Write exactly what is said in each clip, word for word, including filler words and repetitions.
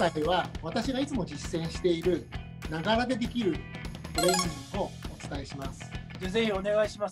回は私がいつも実践しているながらでできるトレーニングをお伝えします。 じゃあぜひお願いします。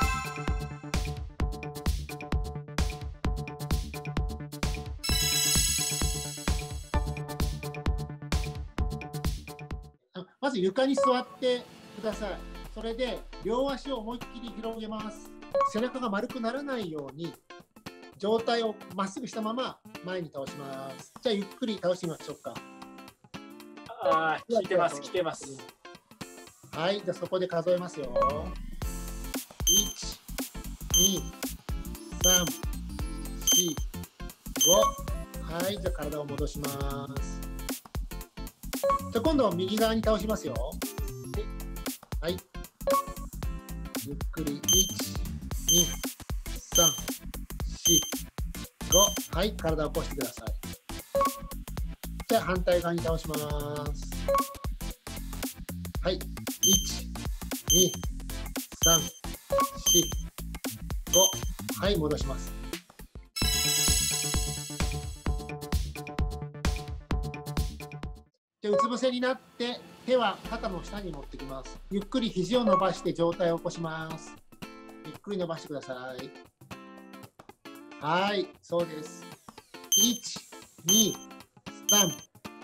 まず床に座ってください。それで両足を思いっきり広げます。背中が丸くならないように上体をまっすぐしたまま前に倒します。じゃあゆっくり倒してみましょうか。 ああ、効いてます、効いてます。 はい、じゃあそこで数えますよ。いち、に、さん、よん、ご。はい、じゃあ体を戻します。じゃあ今度は右側に倒しますよ。はい。ゆっくりいち、に、さん、よん、ご。はい、体を起こしてください。じゃあ反対側に倒します。はい。いち、に、さん、よん、ご。はい、戻します。で、うつ伏せになって手は肩の下に持ってきます。ゆっくり肘を伸ばして上体を起こします。ゆっくり伸ばしてください。はい、そうです。いち、に、さん、よん、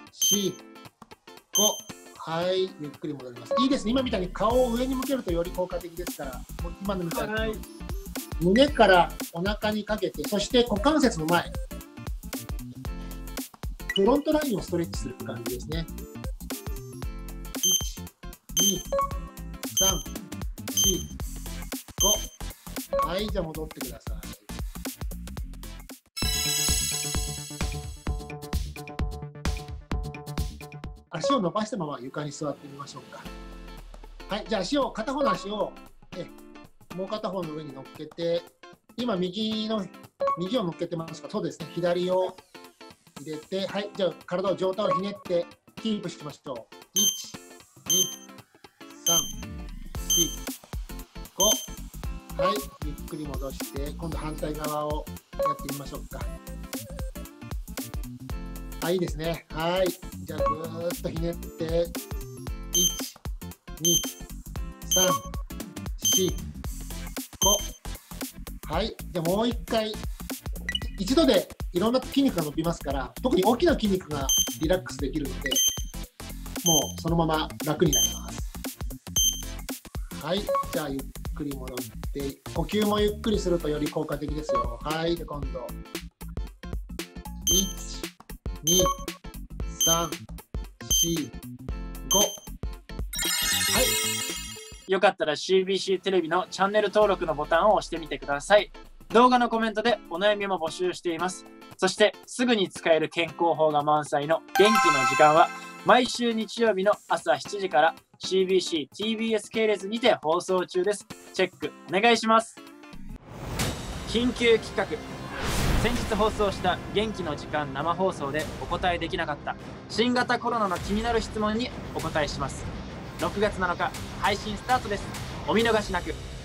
ご。はい、ゆっくり戻ります。いいですね。今みたいに顔を上に向けるとより効果的ですから、もう今のみたいに、はい、胸からお腹にかけて、そして股関節の前。フロントラインをストレッチする感じですね。いち、に、さん、よん、ご。はい、じゃあ戻ってください。足を伸ばしたまま床に座ってみましょうか。はい、じゃあ足を、片方の足をえもう片方の上に乗っけて、今右の、右を乗っけてますか？そうですね、左を入れて、はい、じゃあ体を上体をひねってキープしましょう。いち、に、さん、よん、ご。はい、ゆっくり戻して、今度反対側をやってみましょうか。あ、いいですね。はい、じゃあぐーっとひねって、いち、に、さん、よん、ご。はい、じゃあもう一回、一度でいろんな筋肉が伸びますから、特に大きな筋肉がリラックスできるので、もうそのまま楽になります。はい、じゃあゆっくり戻って、呼吸もゆっくりするとより効果的ですよ。はい、で今度、いち、に、さん、よん、ご。はい。 よかったら シービーシー テレビのチャンネル登録のボタンを押してみてください。動画のコメントでお悩みも募集しています。そしてすぐに使える健康法が満載の元気の時間は毎週日曜日の朝しちじから シービーシーティービーエス 系列にて放送中です。チェックお願いします。緊急企画。先日放送した元気の時間生放送でお答えできなかった新型コロナの気になる質問にお答えします。ろくがつなのか配信スタートです。お見逃しなく。